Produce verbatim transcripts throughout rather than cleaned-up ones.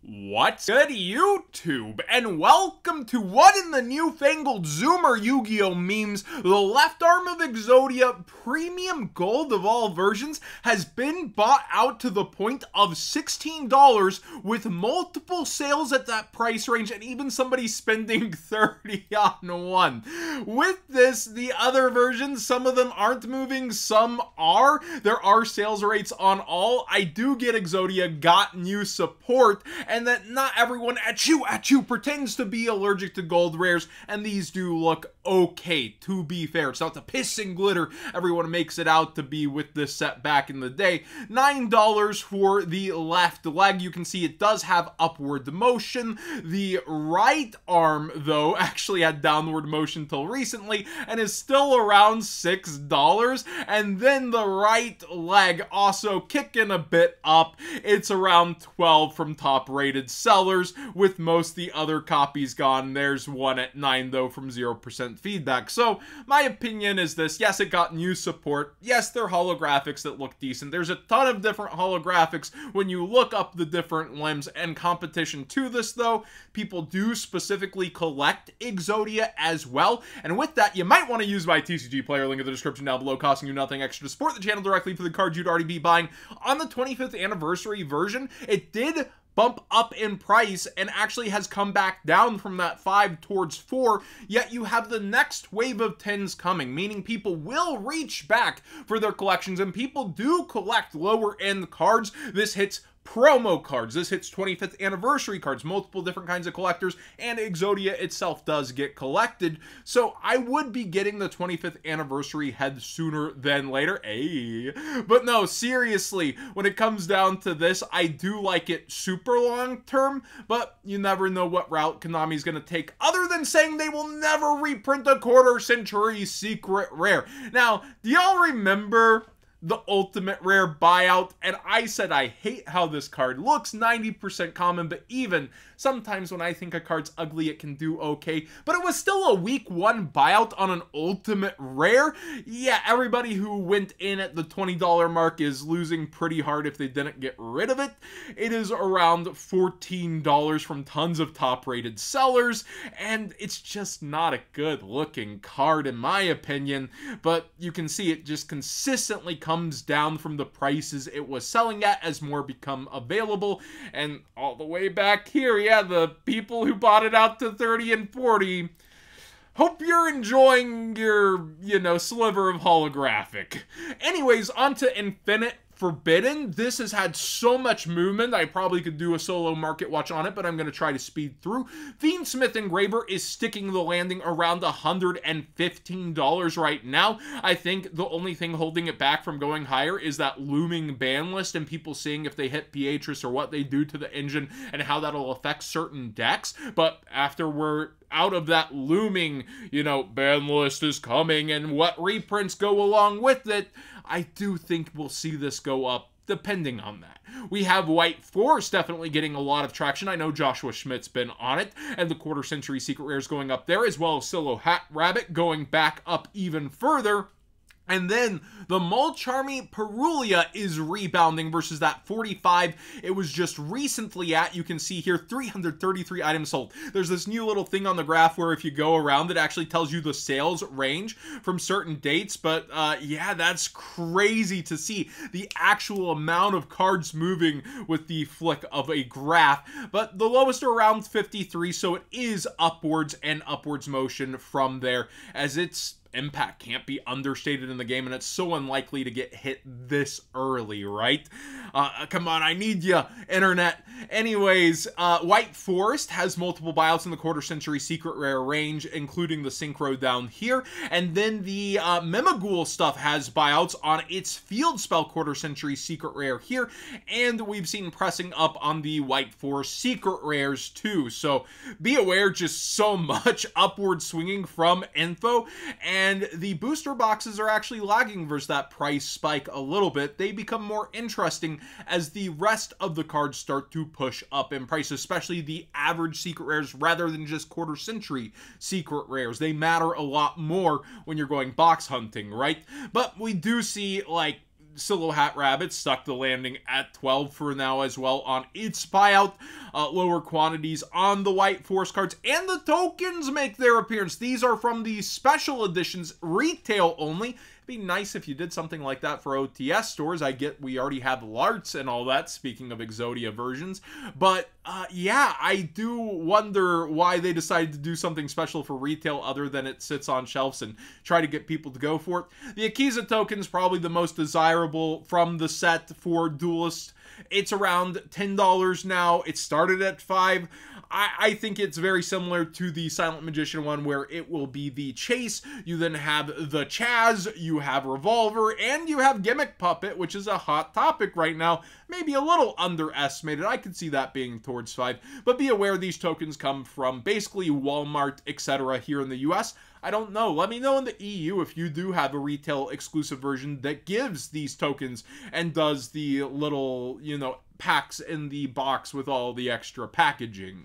What's good, YouTube? And welcome to what in the newfangled Zoomer Yu-Gi-Oh memes, the left arm of Exodia Premium Gold of all versions has been bought out to the point of sixteen dollars with multiple sales at that price range and even somebody spending thirty dollars on one. With this, the other versions, some of them aren't moving, some are. There are sales rates on all. I do get Exodia got new support, and that not everyone at you, at you, pretends to be allergic to gold rares, and these do look okay, to be fair. It's not the piss and glitter everyone makes it out to be with this set back in the day. nine dollars for the left leg. You can see it does have upward motion. The right arm, though, actually had downward motion till recently, and is still around six dollars. And then the right leg also kicking a bit up. It's around twelve from top rated sellers, with most of the other copies gone. There's one at nine though from zero percent feedback. So my opinion is this: yes, it got new support. Yes, there are holographics that look decent. There's a ton of different holographics when you look up the different limbs, and competition to this though, people do specifically collect Exodia as well. And with that, you might want to use my T C G player link in the description down below, costing you nothing extra to support the channel directly for the cards you'd already be buying. On the twenty-fifth anniversary version, it did bump up in price and actually has come back down from that five towards four, yet you have the next wave of tens coming, meaning people will reach back for their collections, and people do collect lower end cards. This hits promo cards, this hits twenty-fifth anniversary cards, multiple different kinds of collectors, and Exodia itself does get collected. So I would be getting the twenty-fifth anniversary head sooner than later. Ay. But no, seriously, when it comes down to this, I do like it super long term, but you never know what route Konami's going to take, other than saying they will never reprint a quarter century secret rare. Now, do y'all remember the ultimate rare buyout? And I said I hate how this card looks, ninety percent common, but even sometimes when I think a card's ugly, it can do okay. But it was still a week one buyout on an ultimate rare. Yeah, everybody who went in at the twenty dollar mark is losing pretty hard if they didn't get rid of it. It is around fourteen dollars from tons of top rated sellers, and it's just not a good looking card in my opinion. But you can see it just consistently comes down from the prices it was selling at as more become available. And all the way back here, yeah, the people who bought it out to thirty and forty, hope you're enjoying your, you know, sliver of holographic. Anyways, on to Infinite Forbidden. This has had so much movement, I probably could do a solo market watch on it, but I'm going to try to speed through. Fiendsmith Engraver is sticking the landing around one hundred fifteen dollars right now. I think the only thing holding it back from going higher is that looming ban list and people seeing if they hit Beatrice or what they do to the engine and how that'll affect certain decks. But after we're out of that looming, you know, ban list is coming and what reprints go along with it, I do think we'll see this go up depending on that. We have White Force definitely getting a lot of traction. I know Joshua Schmidt's been on it, and the quarter century secret rares going up there, as well as Silo Hat Rabbit going back up even further. And then the Mulcharmy Perulia is rebounding versus that forty-five it was just recently at. You can see here three hundred thirty-three items sold. There's this new little thing on the graph where if you go around, it actually tells you the sales range from certain dates. But uh, yeah, that's crazy to see the actual amount of cards moving with the flick of a graph. But the lowest are around fifty-three, so it is upwards and upwards motion from there, as it's impact can't be understated in the game, and it's so unlikely to get hit this early, right? Uh, come on, I need ya, internet. Anyways, uh, White Forest has multiple buyouts in the quarter century secret rare range, including the Synchro down here, and then the uh, Memaghoul stuff has buyouts on its Field Spell quarter century secret rare here, and we've seen pressing up on the White Forest secret rares too. So be aware, just so much upward swinging from info, and And the booster boxes are actually lagging versus that price spike a little bit. They become more interesting as the rest of the cards start to push up in price, especially the average secret rares rather than just quarter century secret rares. They matter a lot more when you're going box hunting, right? But we do see, like, Silo Hat Rabbit stuck the landing at twelve for now as well on its buyout. Uh, lower quantities on the White Force cards, and the tokens make their appearance. These are from the special editions, retail only. Be nice if you did something like that for O T S stores. I get we already have Larts and all that, speaking of Exodia versions. But, uh, yeah, I do wonder why they decided to do something special for retail other than it sits on shelves and try to get people to go for it. The Akiza token's probably the most desirable from the set for Duelist. It's around ten dollars now. It started at five dollars. I, I think it's very similar to the Silent Magician one, where it will be the Chase. You then have the Chaz, you have Revolver, and you have Gimmick Puppet, which is a hot topic right now. Maybe a little underestimated. I could see that being towards five. But be aware these tokens come from basically Walmart, et cetera here in the U S. I don't know. Let me know in the E U if you do have a retail exclusive version that gives these tokens and does the little, you know, packs in the box with all the extra packaging.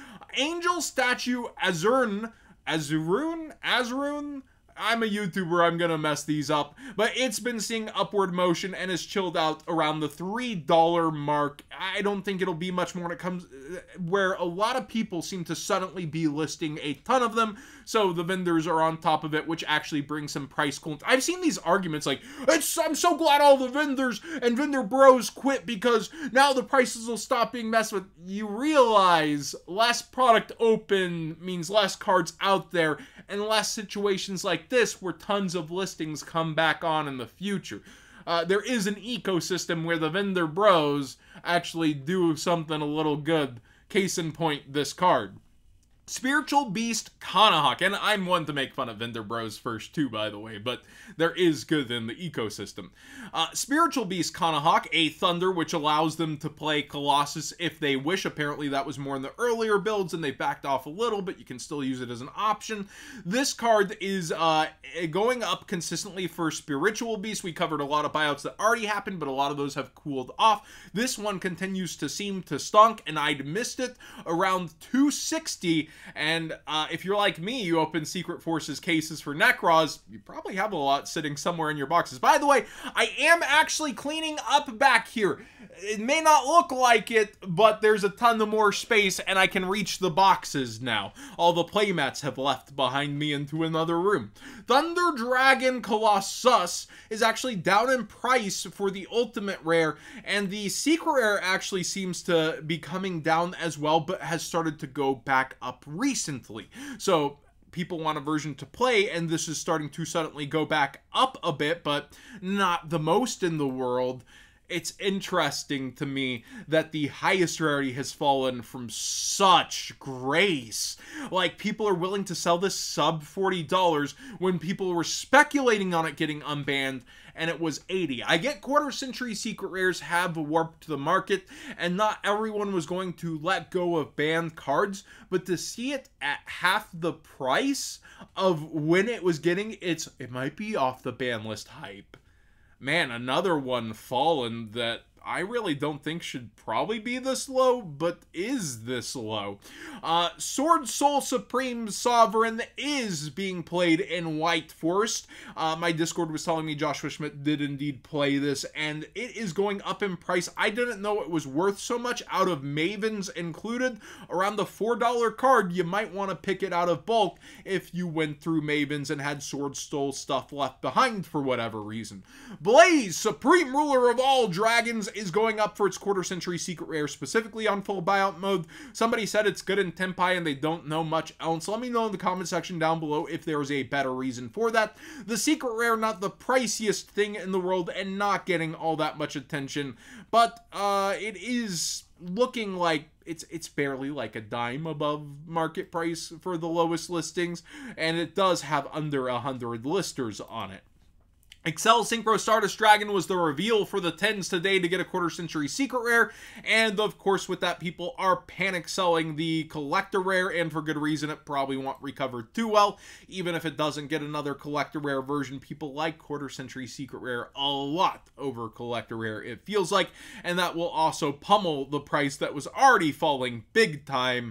Angel Statue Azurn, Azurun, Azurun, I'm a YouTuber, I'm gonna mess these up, but it's been seeing upward motion and has chilled out around the three dollar mark. I don't think it'll be much more when it comes, where a lot of people seem to suddenly be listing a ton of them, so the vendors are on top of it, which actually brings some price cool. I've seen these arguments like, it's, I'm so glad all the vendors and vendor bros quit because now the prices will stop being messed with. You realize less product open means less cards out there, and less situations like this where tons of listings come back on in the future. Uh, there is an ecosystem where the vendor bros actually do something a little good. Case in point, this card. Spiritual Beast Kanahawk, and I'm one to make fun of vendor bros first too, by the way, but there is good in the ecosystem. Uh, Spiritual Beast Kanahawk, a Thunder, which allows them to play Colossus if they wish. Apparently that was more in the earlier builds, and they backed off a little, but you can still use it as an option. This card is uh, going up consistently for Spiritual Beast. We covered a lot of buyouts that already happened, but a lot of those have cooled off. This one continues to seem to stunk, and I'd missed it around two sixty. And uh, if you're like me, you open Secret Forces cases for Necros, you probably have a lot sitting somewhere in your boxes. By the way, I am actually cleaning up back here. It may not look like it, but there's a ton of more space, and I can reach the boxes now. All the playmats have left behind me into another room. Thunder Dragon Colossus is actually down in price for the Ultimate Rare, and the Secret Rare actually seems to be coming down as well, but has started to go back up recently. So people want a version to play, and this is starting to suddenly go back up a bit, but not the most in the world. It's interesting to me that the highest rarity has fallen from such grace. Like, people are willing to sell this sub forty dollars when people were speculating on it getting unbanned, and it was eighty dollars. I get quarter century secret rares have warped the market, and not everyone was going to let go of banned cards, but to see it at half the price of when it was getting its, it might be off the ban list hype. Man, another one fallen that I really don't think should probably be this low, but is this low. Uh, Sword Soul Supreme Sovereign is being played in White Forest. Uh, my Discord was telling me Joshua Schmidt did indeed play this, and it is going up in price. I didn't know it was worth so much out of Mavens included. Around the four dollar card, you might want to pick it out of bulk if you went through Mavens and had Sword Soul stuff left behind for whatever reason. Blaze, Supreme Ruler of all Dragons, is going up for its quarter century secret rare, specifically on full buyout mode. Somebody said it's good in Tenpai and they don't know much else. Let me know in the comment section down below if there is a better reason for that. The secret rare, not the priciest thing in the world and not getting all that much attention, but uh, it is looking like it's it's barely like a dime above market price for the lowest listings, and it does have under a hundred listers on it. Excel Synchro Stardust Dragon was the reveal for the tens today to get a quarter century secret rare, and of course with that people are panic selling the collector rare, and for good reason. It probably won't recover too well. Even if it doesn't get another collector rare version, people like quarter century secret rare a lot over collector rare, it feels like, and that will also pummel the price that was already falling big time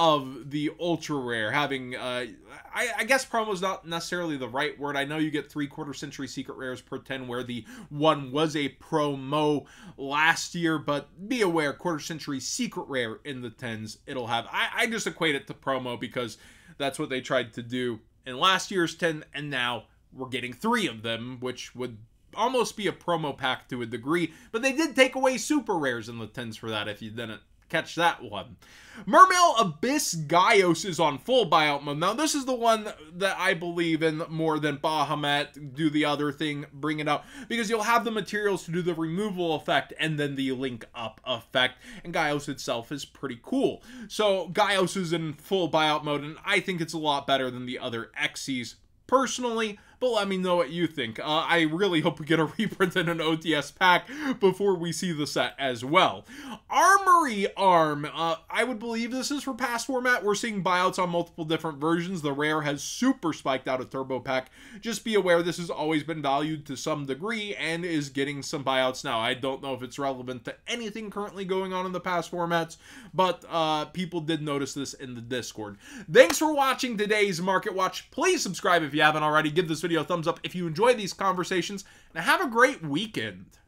of the ultra rare. Having uh I, I guess promo is not necessarily the right word. I know you get three quarter century secret rares per ten, where the one was a promo last year. But be aware, quarter century secret rare in the tens it'll have. I, I just equate it to promo because that's what they tried to do in last year's ten, and now we're getting three of them, which would almost be a promo pack to a degree. But they did take away super rares in the tens for that, if you didn't catch that one. Mermail Abyss Gaios is on full buyout mode. Now, this is the one that I believe in more than Bahamut. Do the other thing, bring it up, because you'll have the materials to do the removal effect and then the link up effect, and Gaios itself is pretty cool. So Gaios is in full buyout mode, and I think it's a lot better than the other Xyz personally, but let me know what you think. Uh, I really hope we get a reprint and an O T S pack before we see the set as well. Armory Arm. Uh, I would believe this is for past format. We're seeing buyouts on multiple different versions. The rare has super spiked out a turbo pack. Just be aware this has always been valued to some degree and is getting some buyouts now. I don't know if it's relevant to anything currently going on in the past formats, but uh, people did notice this in the Discord. Thanks for watching today's Market Watch. Please subscribe if you haven't already. Give this video a thumbs up if you enjoy these conversations, and have a great weekend.